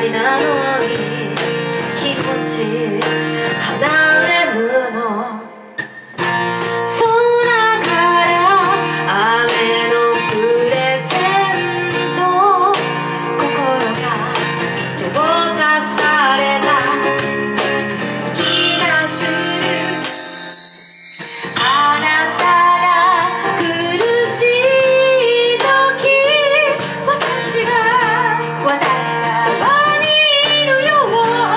りなのに気持ち離れるの。空から雨のプレゼント、心が浄化された気がする。あなたが苦しい時、私がそばにいるよ。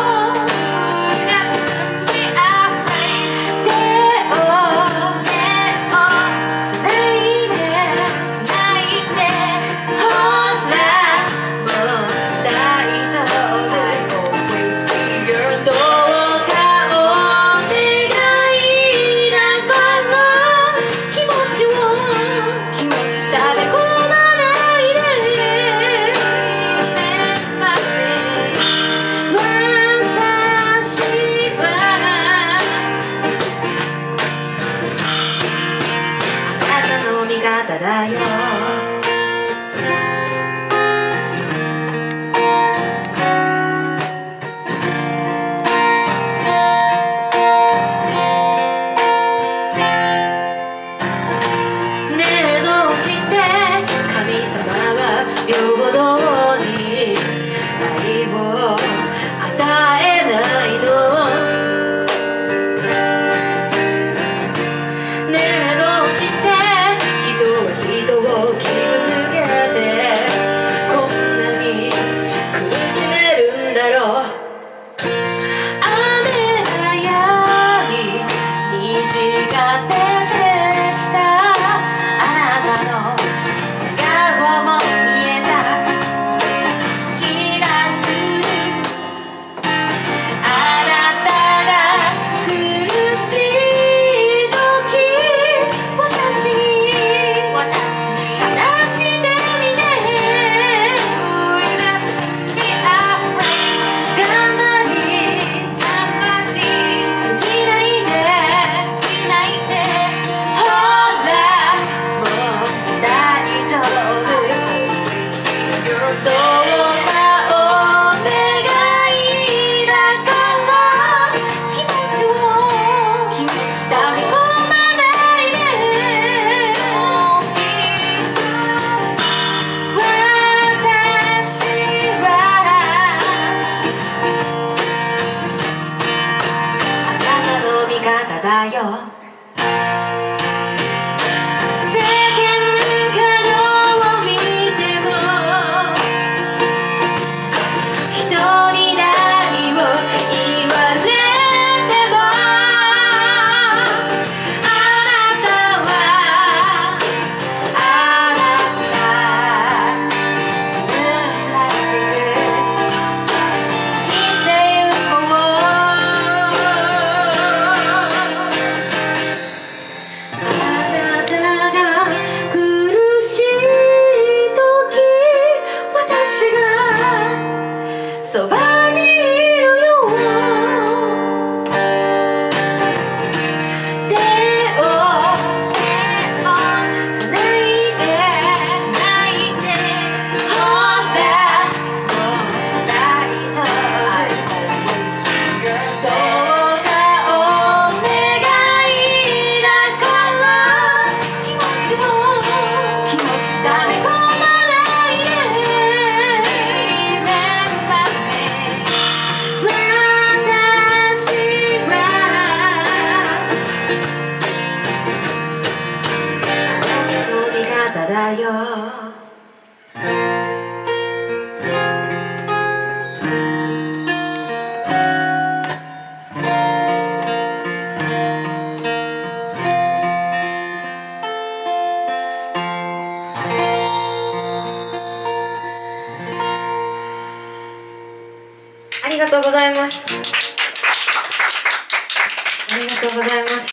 だよ。ねえどうして神様は平等に愛を与えないの。ねえどうして人を傷つけてこんなに苦しめるんだろう。雨がやみ虹が出てきた。あなたの笑顔も見えた気がする。あなたが苦しい時、私に話してみて。頑張りすぎないで。ほらもう大丈夫。そうなお願いだから気持ちを溜め込まないで。だよ。世間からを見ても人に何を言われても、あなたはあなた自分らしく生きてゆこう。そばにいるよ。手をつないで。ほらもう大丈夫。そうかお願いだから気持ちを溜め込まないで。だよ。ありがとうございます。ありがとうございます。